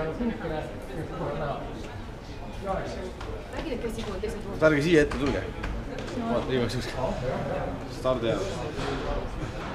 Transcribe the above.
Räägi need, kes sibuvad teisel pool. Ärge siia ette tulge. Vaata, igaks juks. Stardi ajal.